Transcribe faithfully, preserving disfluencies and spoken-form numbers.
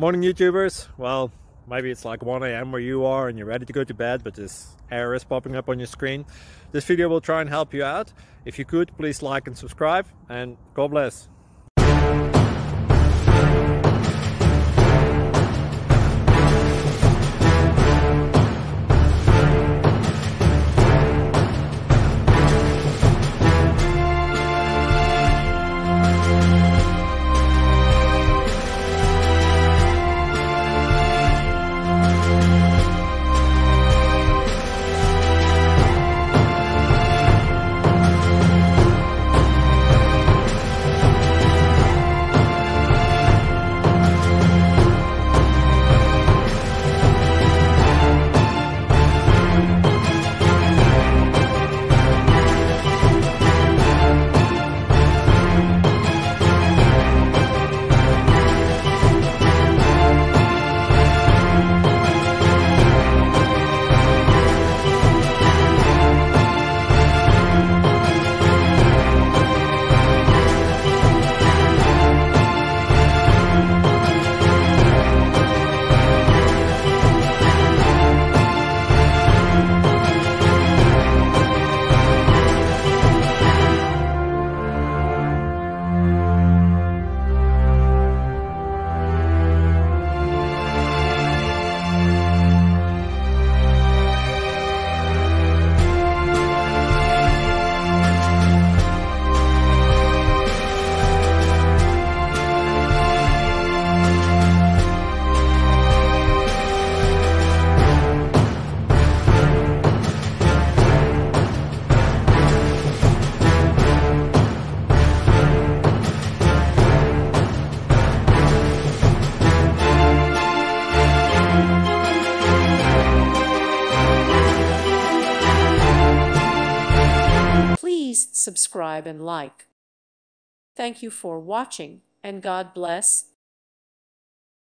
Morning YouTubers. Well, maybe it's like one A M where you are and you're ready to go to bed, but this error is popping up on your screen. This video will try and help you out. If you could, please like and subscribe, and God bless. Please subscribe and like. Thank you for watching, and God bless.